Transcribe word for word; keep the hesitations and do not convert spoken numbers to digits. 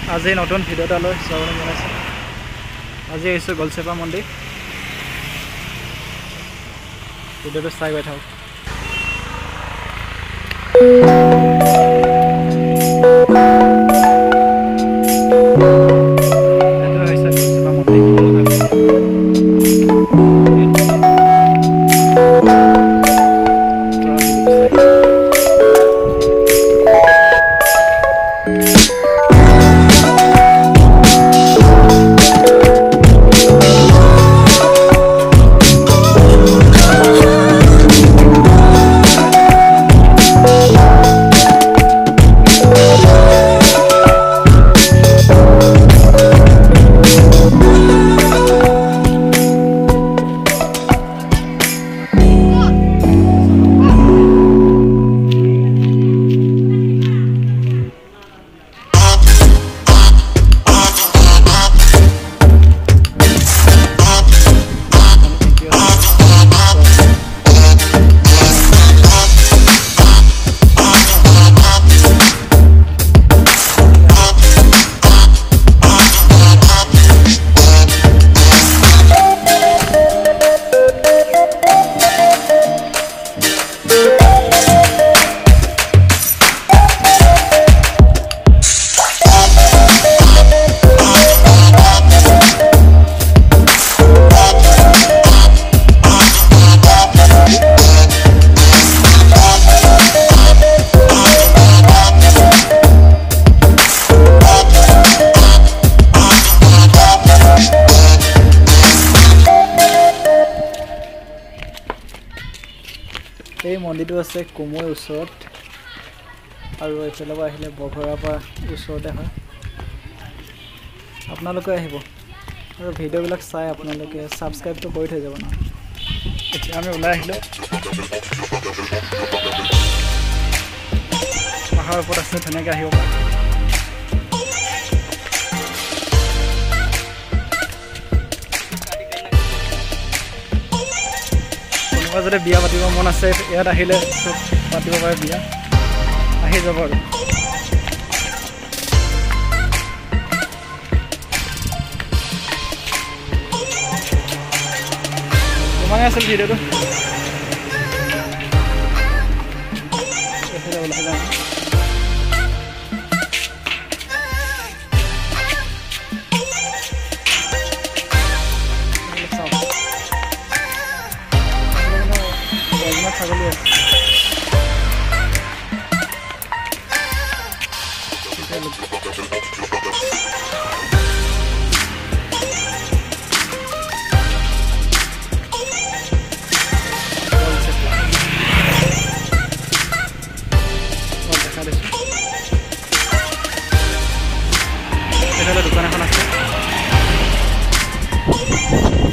আজি নতুন ভিডিও এটা লৈ চাবলৈ জনাইছো। আজি আহিছোঁ গোলচেপা মন্দিৰ। ভিডিওটো চাই গৈ থাকক। এইটো হৈছে গোলচেপা মন্দিৰ। এই মন্দিৰটো আছে কুমৈৰ ওচৰত আৰু এইফালৰ পৰা আহিলে বঘৰাৰ পৰা ওচৰতে হয়। আপোনালোকে আহিব আৰু ভিডিঅ'বিলাক চাই আপোনালোকে ছাবস্ক্ৰাইবটো কৰি থৈ যাব ন। এতিয়া আমি ওলাই আহিলোঁ। পাহাৰৰ ওপৰত আছে, ধুনীয়াকৈ আহিব পাৰে। কোনোবা যদি বিয়া পাতিব মন আছে ইয়াত আহিলে চব পাতিব পাৰে, বিয়া আহি যাব আৰু। কিমানে আছিল ভিডিঅ'টো ওলাই যাওঁ। ছাগলী আছে। দেখা দিছোঁ এইফালে দোকান এখন আছে।